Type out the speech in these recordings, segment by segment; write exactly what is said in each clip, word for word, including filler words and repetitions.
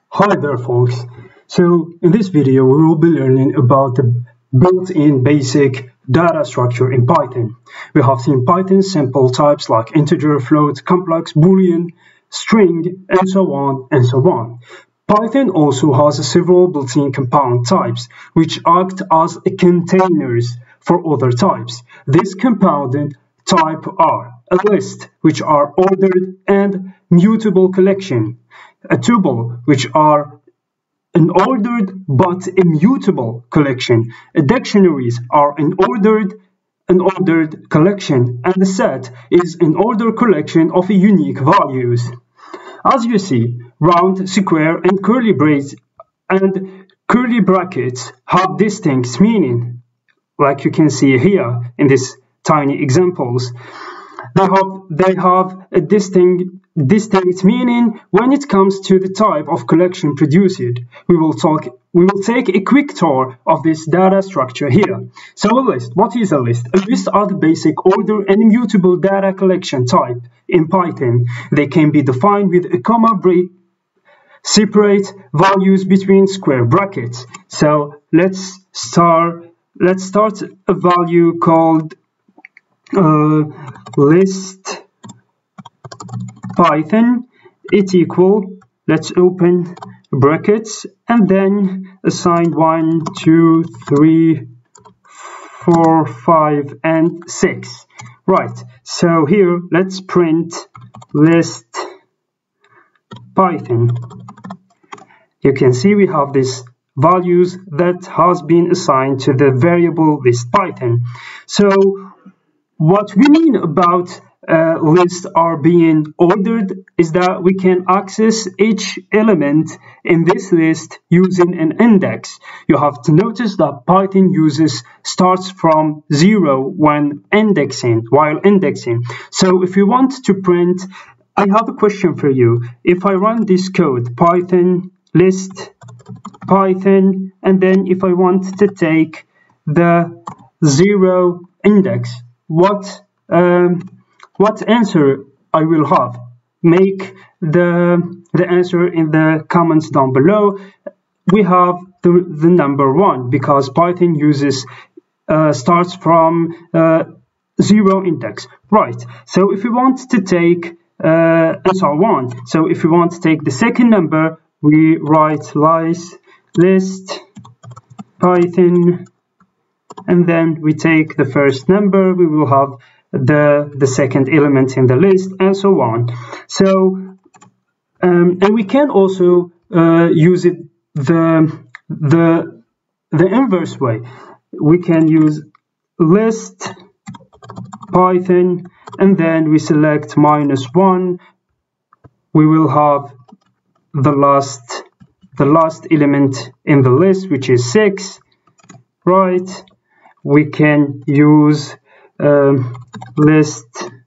Hi there folks, so in this video we will be learning about the built-in basic data structure in Python. We have seen Python's simple types like integer, float, complex, boolean, string, and so on and so on. Python also has several built-in compound types which act as containers for other types. These compounded types are a list, which are ordered and mutable collection, a tuple, which are an ordered but immutable collection, a dictionaries are an ordered an ordered collection, and a set is an ordered collection of unique values. As you see, round, square, and curly braces and curly brackets have distinct meaning, like you can see here in these tiny examples. They have they have a distinct distinct meaning when it comes to the type of collection produced. We will talk we will take a quick tour of this data structure here. So a list, what is a list? A list are the basic order and immutable data collection type in Python. They can be defined with a comma break, separate values between square brackets. So let's start let's start a value called uh, list Python. It equal, let's open brackets and then assign one, two, three, four, five, and six. Right, so here let's print list Python. You can see we have these values that has been assigned to the variable list Python. So what we mean about uh, lists are being ordered is that we can access each element in this list using an index. You have to notice that Python uses starts from zero when indexing, while indexing. So if you want to print, I have a question for you. If I run this code, Python list Python, and then if I want to take the zero index, what um, what answer I will have? Make the the answer in the comments down below. We have the, the number one because Python uses uh, starts from uh, zero index, right? So if we want to take uh, and so on. So if we want to take the second number, we write list list Python, and then we take the first number. We will have the the second element in the list, and so on. So um, and we can also uh, use it the the the inverse way. We can use list Python, and then we select minus one. We will have the last the last element in the list, which is six. Right, we can use um, list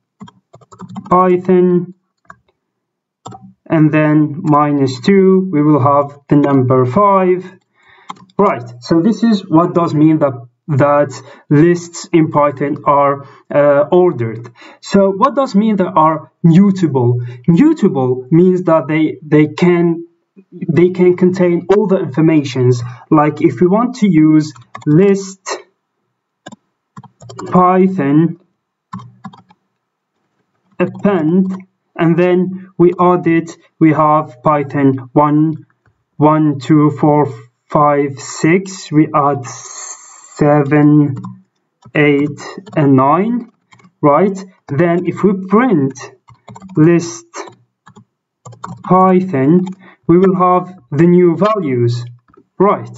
Python, and then minus two, we will have the number five. Right, so this is what does mean that that lists in Python are uh, ordered. So what does mean they are mutable? Mutable means that they they can they can contain all the informations. Like if we want to use list Python append, and then we add it, we have Python one, one, two, four, five, six, we add seven, eight, and nine, right? Then if we print list Python, we will have the new values, right?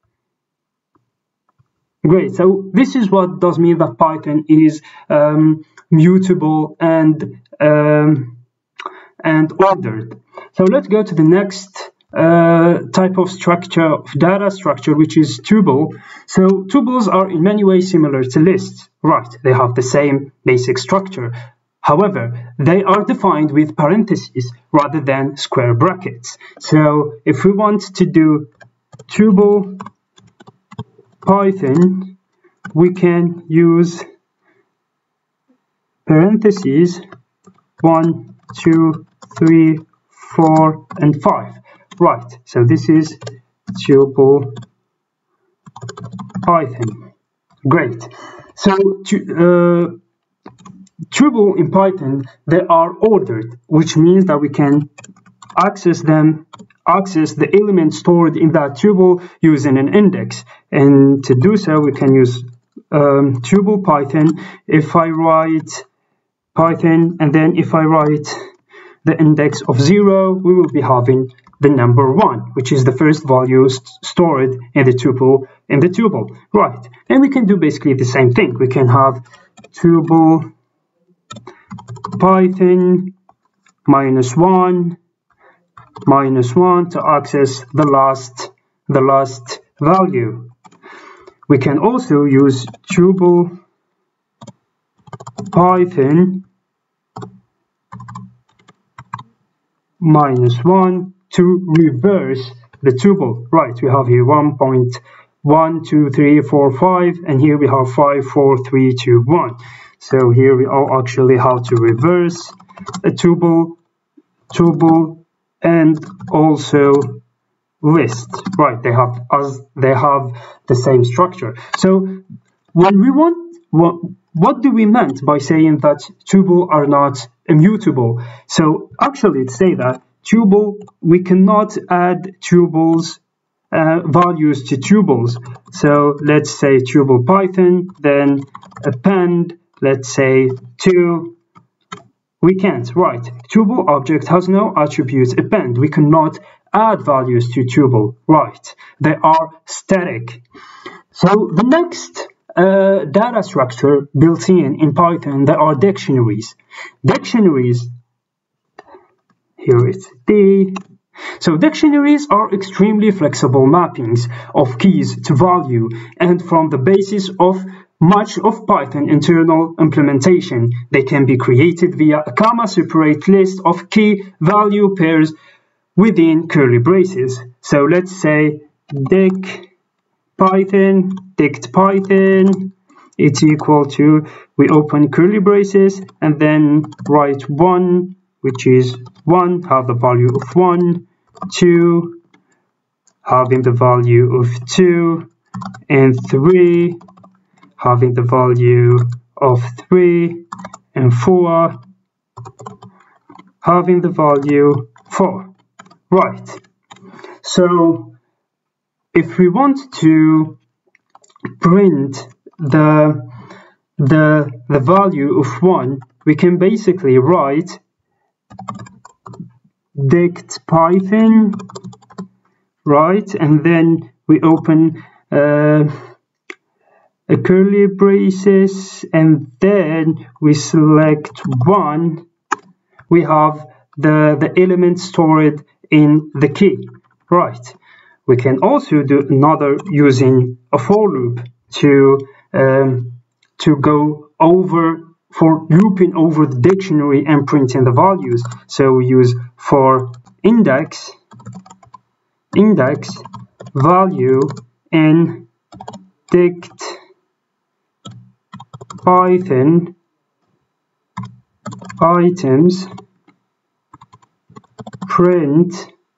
Great, so this is what does mean that Python is um, mutable and um, and ordered. So let's go to the next uh, type of structure, of data structure, which is tuple. So tuples are in many ways similar to lists, right? They have the same basic structure. However, they are defined with parentheses rather than square brackets. So if we want to do tuple Python, we can use parentheses one, two, three, four, and five. Right, so this is tuple Python. Great. So to, uh, tuple in Python, they are ordered, which means that we can access them, access the elements stored in that tuple using an index. And to do so, we can use um, tuple Python. If I write Python and then if I write the index of zero, we will be having the number one, which is the first value st stored in the tuple in the tuple. Right, and we can do basically the same thing. We can have tuple Python minus one minus one to access the last the last value. We can also use tuple Python minus one to reverse the tuple. Right, we have here one point one two three four five, and here we have five four three two one. So here we are actually how to reverse a tuple tuple and also list. Right, they have as they have the same structure. So when we want what what do we meant by saying that tuple are not immutable? So actually to say that tuple, we cannot add tuples uh, values to tuples. So let's say tuple Python, then append, let's say two. We can't, right? Tuple object has no attributes append. We cannot add values to tuple, right? They are static. So the next uh, data structure built in in Python, there are dictionaries. Dictionaries, here it's D. So dictionaries are extremely flexible mappings of keys to value, and from the basis of much of Python internal implementation, they can be created via a comma separate list of key value pairs within curly braces. So let's say dict Python, dict Python, it's equal to, we open curly braces and then write one, which is one, have the value of one, two, having the value of two, and three, having the value of three, and four, having the value four. Right. So if we want to print the the the value of one, we can basically write dict Python, right, and then we open uh, a curly braces, and then we select one. We have the the element stored in the key, right? We can also do another using a for loop to um, to go over for looping over the dictionary and printing the values. So we use for index index value in dict Python items print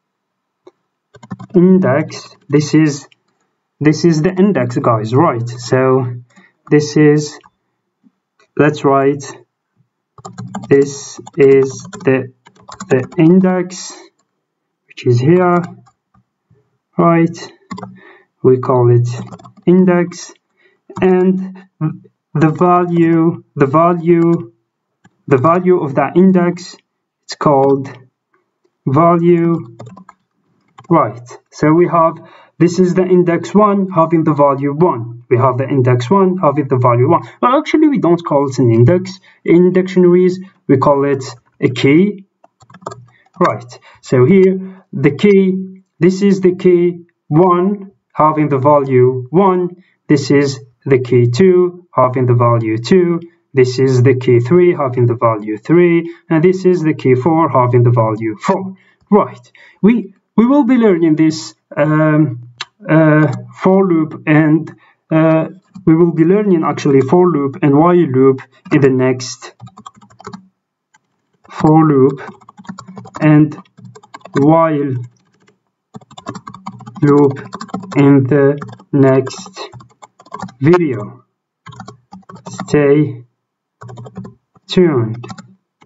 index. This is this is the index, guys, right? So this is, let's write, this is the the index, which is here, right? We call it index, and the value the value the value of that index, it's called value. Right, so we have, this is the index one having the value one. We have the index one having the value one. Well, actually, we don't call it an index in dictionaries. We call it a key. Right, so here, the key, this is the key one having the value one. This is the key two having the value two. This is the key three having the value three. And this is the key four having the value four. Right, we We will be learning this um, uh, for loop, and uh, we will be learning actually for loop and while loop in the next for loop and while loop in the next video. Stay tuned.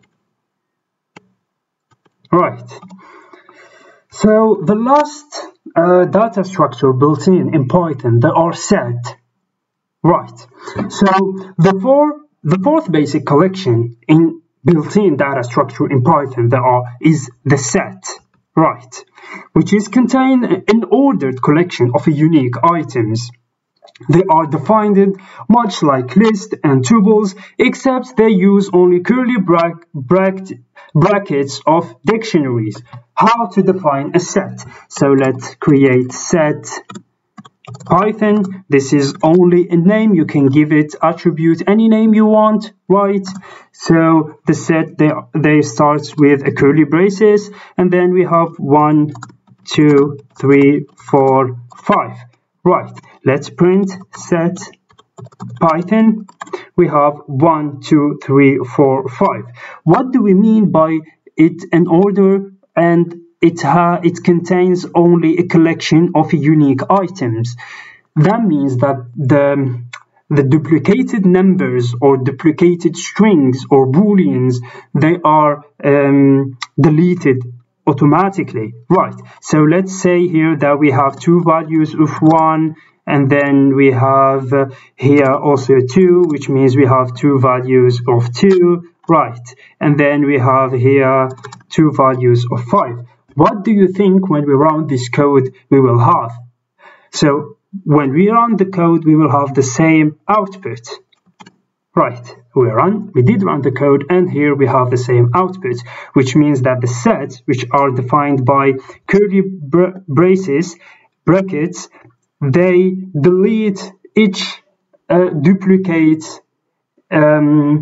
Right. So the last uh, data structure built in in Python, they are set. Right. So the four, the fourth basic collection in built-in data structure in Python there are is the set. Right. Which is contained an ordered collection of unique items. They are defined much like lists and tuples, except they use only curly bra bra brackets of dictionaries. How to define a set? So let's create set Python. This is only a name. You can give it attribute any name you want, right? So the set they they starts with a curly braces, and then we have one, two, three, four, five. Right, let's print set Python. We have one, two, three, four, five. What do we mean by it an order and it ha it contains only a collection of unique items? That means that the the duplicated numbers or duplicated strings or booleans, they are um, deleted automatically. Right, so let's say here that we have two values of one, and then we have uh, here also two, which means we have two values of two, right? And then we have here two values of five. What do you think when we run this code we will have? So when we run the code we will have the same output. Right, we run, we did run the code, and here we have the same output, which means that the sets, which are defined by curly br braces, brackets, they delete each uh, duplicate um,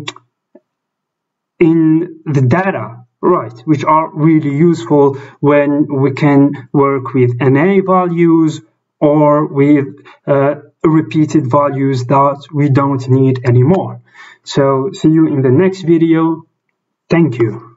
in the data, right, which are really useful when we can work with N A values or with uh, repeated values that we don't need anymore. So see you in the next video. Thank you.